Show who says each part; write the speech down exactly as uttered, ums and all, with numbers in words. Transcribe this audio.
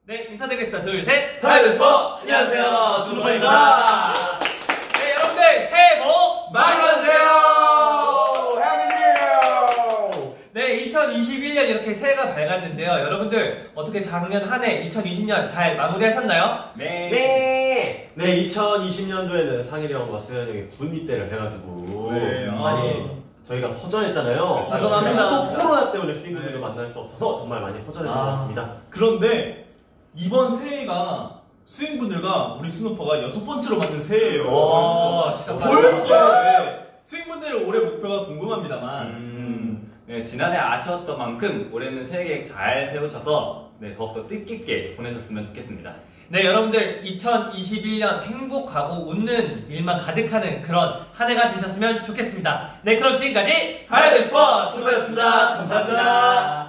Speaker 1: 네, 인사드리겠습니다. 둘, 셋.
Speaker 2: 하이드 스포! 안녕하세요, 스누퍼입니다.
Speaker 1: 네, 여러분들 새해 복
Speaker 2: 많이 받으세요! 해피 뉴 이어!
Speaker 1: 네, 이천이십일 년 이렇게 새해가 밝았는데요. 여러분들 어떻게 작년 한 해 이천이십 년 잘 마무리하셨나요?
Speaker 2: 네. 네. 네, 이천이십 년도에는 상일이 형과 수현 형이 군 입대를 해가지고
Speaker 1: 네,
Speaker 2: 많이
Speaker 1: 아.
Speaker 2: 저희가 허전했잖아요.
Speaker 1: 허전합니다.
Speaker 2: 또 코로나 때문에 스윙분들도
Speaker 3: 네.
Speaker 2: 만날 수 없어서 정말 많이 허전했던
Speaker 1: 아.
Speaker 2: 것 같습니다.
Speaker 3: 그런데 이번 새해가 스윙분들과 우리 스누퍼가 여섯 번째로 맞는 새해예요.
Speaker 1: 오, 시간
Speaker 3: 벌써? 네. 스윙분들 올해 목표가 궁금합니다만
Speaker 4: 음, 네, 지난해 아쉬웠던 만큼 올해는 새해 계획 잘 세우셔서 네, 더욱더 뜻깊게 보내셨으면 좋겠습니다.
Speaker 1: 네, 여러분들 이천이십일 년 행복하고 웃는 일만 가득하는 그런 한 해가 되셨으면 좋겠습니다. 네, 그럼 지금까지
Speaker 2: 하이드 스포! 스누퍼였습니다. 감사합니다.